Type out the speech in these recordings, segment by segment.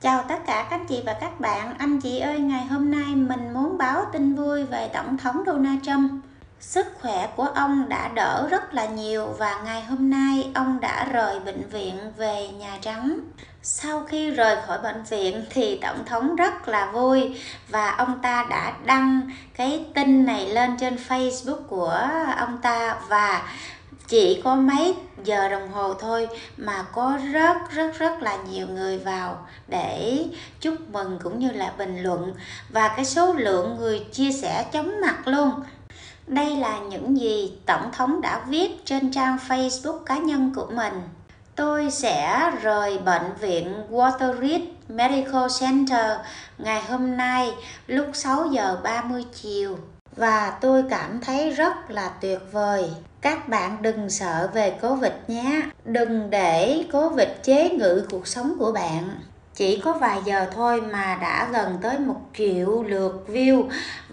Chào tất cả các anh chị và các bạn. Anh chị ơi, ngày hôm nay mình muốn báo tin vui về Tổng thống Donald Trump. Sức khỏe của ông đã đỡ rất là nhiều và ngày hôm nay ông đã rời bệnh viện về Nhà Trắng. Sau khi rời khỏi bệnh viện thì Tổng thống rất là vui và ông ta đã đăng cái tin này lên trên Facebook của ông ta, và chỉ có mấy giờ đồng hồ thôi mà có rất là nhiều người vào để chúc mừng cũng như là bình luận, và cái số lượng người chia sẻ chóng mặt luôn. Đây là những gì Tổng thống đã viết trên trang Facebook cá nhân của mình. Tôi sẽ rời bệnh viện Walter Reed Medical Center ngày hôm nay lúc 6 giờ 30 chiều. Và tôi cảm thấy rất là tuyệt vời. Các bạn đừng sợ về Covid nhé. Đừng để Covid chế ngự cuộc sống của bạn. Chỉ có vài giờ thôi mà đã gần tới 1 triệu lượt view,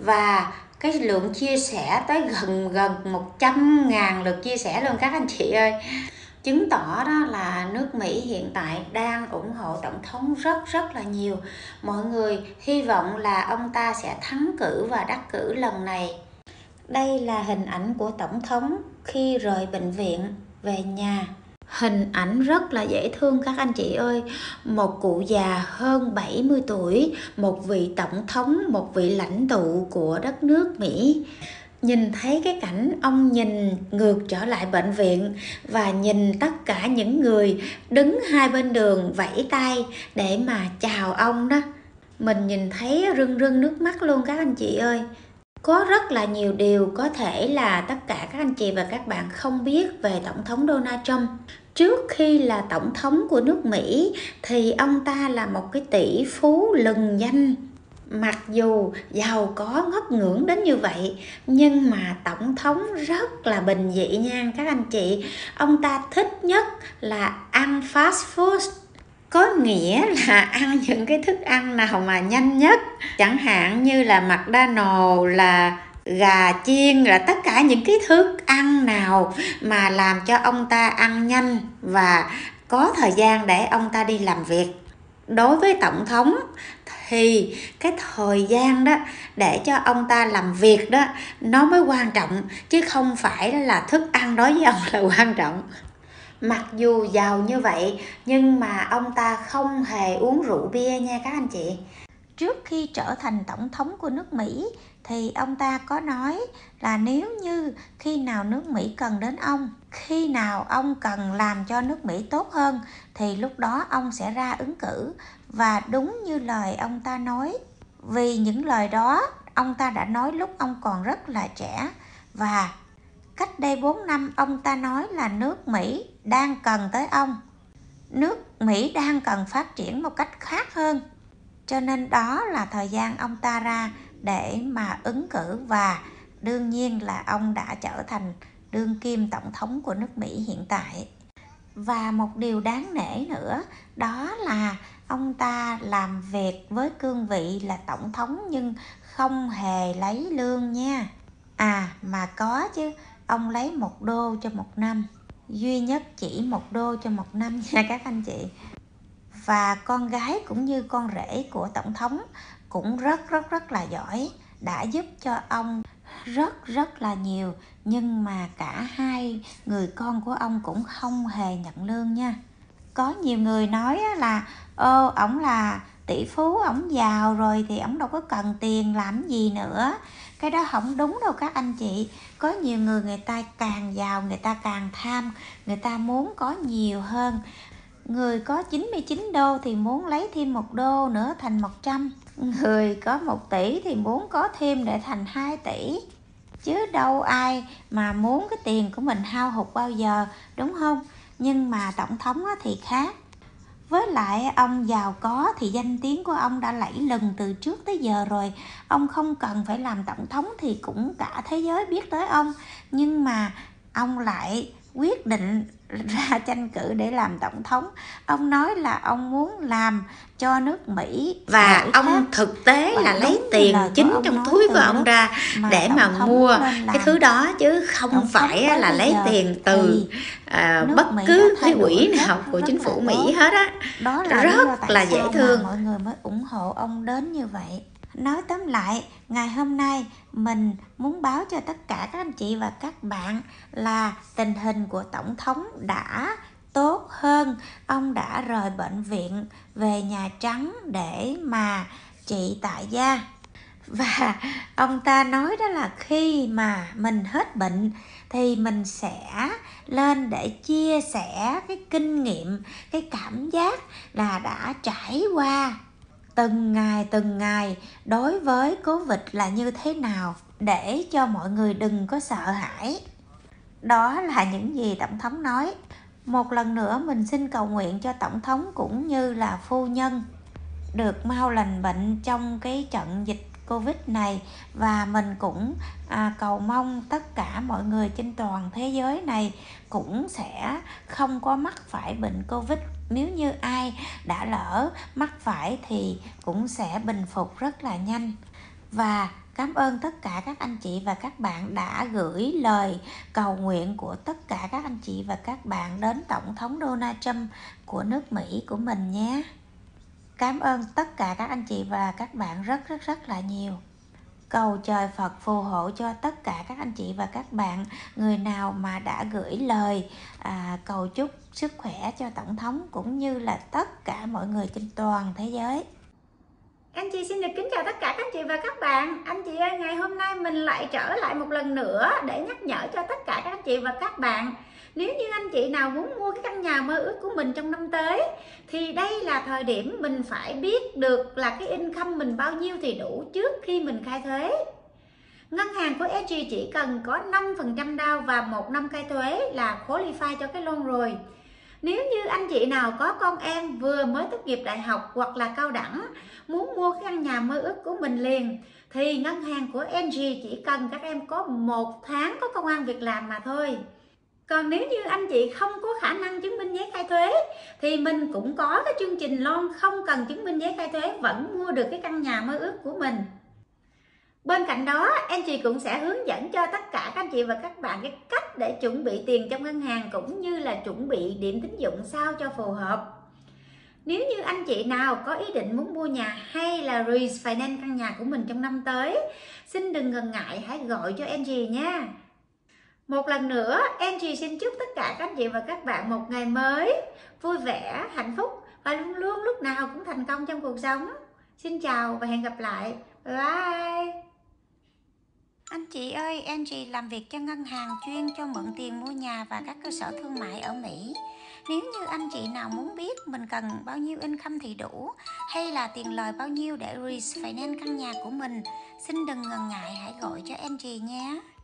và cái lượng chia sẻ tới gần 100.000 lượt chia sẻ luôn các anh chị ơi. Chứng tỏ đó là nước Mỹ hiện tại đang ủng hộ Tổng thống rất là nhiều. Mọi người hy vọng là ông ta sẽ thắng cử và đắc cử lần này. Đây là hình ảnh của Tổng thống khi rời bệnh viện về nhà. Hình ảnh rất là dễ thương các anh chị ơi. Một cụ già hơn 70 tuổi, một vị tổng thống, một vị lãnh tụ của đất nước Mỹ. Nhìn thấy cái cảnh ông nhìn ngược trở lại bệnh viện và nhìn tất cả những người đứng hai bên đường vẫy tay để mà chào ông đó, mình nhìn thấy rưng nước mắt luôn các anh chị ơi. Có rất là nhiều điều có thể là tất cả các anh chị và các bạn không biết về Tổng thống Donald Trump. Trước khi là Tổng thống của nước Mỹ thì ông ta là một cái tỷ phú lừng danh. Mặc dù giàu có ngất ngưỡng đến như vậy, nhưng mà Tổng thống rất là bình dị nha các anh chị. Ông ta thích nhất là ăn fast food, có nghĩa là ăn những cái thức ăn nào mà nhanh nhất, chẳng hạn như là McDonald's, là gà chiên, là tất cả những cái thức ăn nào mà làm cho ông ta ăn nhanh và có thời gian để ông ta đi làm việc. Đối với Tổng thống thì cái thời gian đó để cho ông ta làm việc đó nó mới quan trọng, chứ không phải là thức ăn đối với ông là quan trọng. Mặc dù giàu như vậy nhưng mà ông ta không hề uống rượu bia nha các anh chị. Trước khi trở thành tổng thống của nước Mỹ thì ông ta có nói là nếu như khi nào nước Mỹ cần đến ông, khi nào ông cần làm cho nước Mỹ tốt hơn thì lúc đó ông sẽ ra ứng cử. Và đúng như lời ông ta nói, vì những lời đó ông ta đã nói lúc ông còn rất là trẻ. Và cách đây 4 năm ông ta nói là nước Mỹ đang cần tới ông. Nước Mỹ đang cần phát triển một cách khác hơn. Cho nên đó là thời gian ông ta ra để mà ứng cử, và đương nhiên là ông đã trở thành đương kim tổng thống của nước Mỹ hiện tại. Và một điều đáng nể nữa đó là ông ta làm việc với cương vị là tổng thống nhưng không hề lấy lương nha. Mà có chứ, ông lấy $1 cho một năm, duy nhất chỉ $1 cho một năm nha các anh chị. Và con gái cũng như con rể của tổng thống cũng rất là giỏi, đã giúp cho ông rất là nhiều, nhưng mà cả hai người con của ông cũng không hề nhận lương nha. Có nhiều người nói là ổng là tỷ phú, ổng giàu rồi thì ổng đâu có cần tiền làm gì nữa. Cái đó không đúng đâu các anh chị. Có nhiều người, người ta càng giàu người ta càng tham, người ta muốn có nhiều hơn. Người có $99 thì muốn lấy thêm $1 nữa thành 100. Người có 1 tỷ thì muốn có thêm để thành 2 tỷ. Chứ đâu ai mà muốn cái tiền của mình hao hụt bao giờ, đúng không? Nhưng mà tổng thống thì khác. Với lại ông giàu có thì danh tiếng của ông đã lẫy lừng từ trước tới giờ rồi. Ông không cần phải làm tổng thống thì cũng cả thế giới biết tới ông. Nhưng mà ông lại quyết định ra tranh cử để làm tổng thống. Ông nói là ông muốn làm cho nước Mỹ và ông thực tế là lấy tiền chính trong túi của ông ra để mà mua cái thứ đó, chứ không phải là lấy tiền từ bất cứ cái quỹ nào của chính phủ Mỹ hết á. Đó là rất là dễ thương. mọi người mới ủng hộ ông đến như vậy. Nói tóm lại, ngày hôm nay mình muốn báo cho tất cả các anh chị và các bạn là tình hình của Tổng thống đã tốt hơn. Ông đã rời bệnh viện về Nhà Trắng để mà trị tại gia. Và ông ta nói đó là khi mà mình hết bệnh thì mình sẽ lên để chia sẻ cái kinh nghiệm, cái cảm giác là đã trải qua từng ngày đối với Covid là như thế nào, để cho mọi người đừng có sợ hãi. Đó là những gì Tổng thống nói. Một lần nữa mình xin cầu nguyện cho Tổng thống cũng như là phu nhân được mau lành bệnh trong cái trận dịch Covid này. Và mình cũng cầu mong tất cả mọi người trên toàn thế giới này cũng sẽ không có mắc phải bệnh Covid. Nếu như ai đã lỡ mắc phải thì cũng sẽ bình phục rất là nhanh. Và cảm ơn tất cả các anh chị và các bạn đã gửi lời cầu nguyện của tất cả các anh chị và các bạn đến Tổng thống Donald Trump của nước Mỹ của mình nhé. Cảm ơn tất cả các anh chị và các bạn rất là nhiều. Cầu trời Phật phù hộ cho tất cả các anh chị và các bạn, người nào mà đã gửi lời cầu chúc sức khỏe cho Tổng thống cũng như là tất cả mọi người trên toàn thế giới. Anh chị xin được kính chào tất cả các anh chị và các bạn. Anh chị ơi, ngày hôm nay mình lại trở lại một lần nữa để nhắc nhở cho tất cả các anh chị và các bạn. Nếu như anh chị nào muốn mua cái căn nhà mơ ước của mình trong năm tới thì đây là thời điểm mình phải biết được là cái income mình bao nhiêu thì đủ trước khi mình khai thuế. Ngân hàng của SG chỉ cần có 5% down và 1 năm khai thuế là qualify cho cái loan rồi. Nếu như anh chị nào có con em vừa mới tốt nghiệp đại học hoặc là cao đẳng muốn mua cái căn nhà mơ ước của mình liền thì ngân hàng của NG chỉ cần các em có 1 tháng có công ăn việc làm mà thôi. Còn nếu như anh chị không có khả năng chứng minh giấy khai thuế thì mình cũng có cái chương trình loan không cần chứng minh giấy khai thuế vẫn mua được cái căn nhà mơ ước của mình. Bên cạnh đó, anh chị cũng sẽ hướng dẫn cho tất cả các anh chị và các bạn cái cách để chuẩn bị tiền trong ngân hàng cũng như là chuẩn bị điểm tín dụng sao cho phù hợp. Nếu như anh chị nào có ý định muốn mua nhà hay là refinance căn nhà của mình trong năm tới, xin đừng ngần ngại, hãy gọi cho Angie nha. Một lần nữa, Angie xin chúc tất cả các anh chị và các bạn một ngày mới vui vẻ, hạnh phúc và luôn luôn lúc nào cũng thành công trong cuộc sống. Xin chào và hẹn gặp lại. Bye. Anh chị ơi, Angie làm việc cho ngân hàng chuyên cho mượn tiền mua nhà và các cơ sở thương mại ở Mỹ. Nếu như anh chị nào muốn biết mình cần bao nhiêu income thì đủ, hay là tiền lời bao nhiêu để refinance căn nhà của mình, xin đừng ngần ngại, hãy gọi cho Angie nhé.